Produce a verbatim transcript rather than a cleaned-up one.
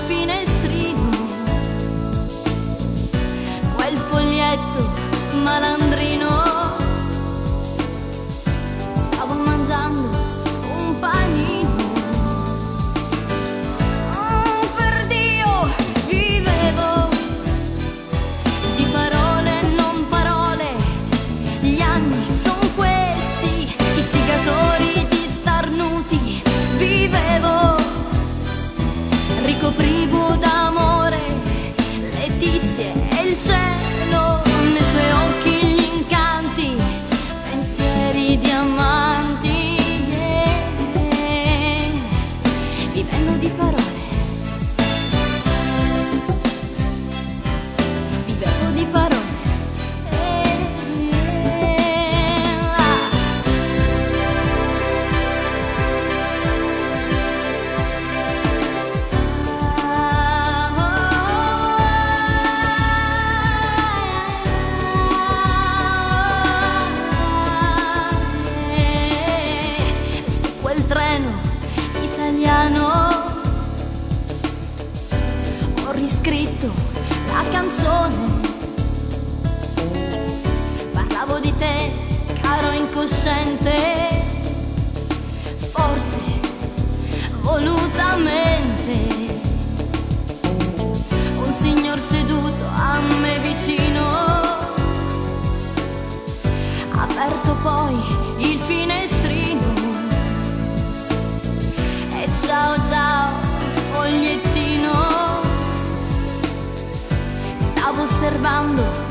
finestrino, quel foglietto malandrino. Stavo mangiando un panino, oh, per Dio, vivevo di parole, non parole. Gli anni son questi, istigatori di starnuti. Vivevo, ricoprivo d'amore le tizie e il cielo, nei suoi occhi gli incanti, pensieri di amanti, yeah. Vivendo di parole, vivevo di parole. Italiano, ho riscritto la canzone, parlavo di te, caro incosciente, forse volutamente. Un signor seduto a me vicino ha aperto poi il finestrino. Ciao ciao fogliettino, stavo osservando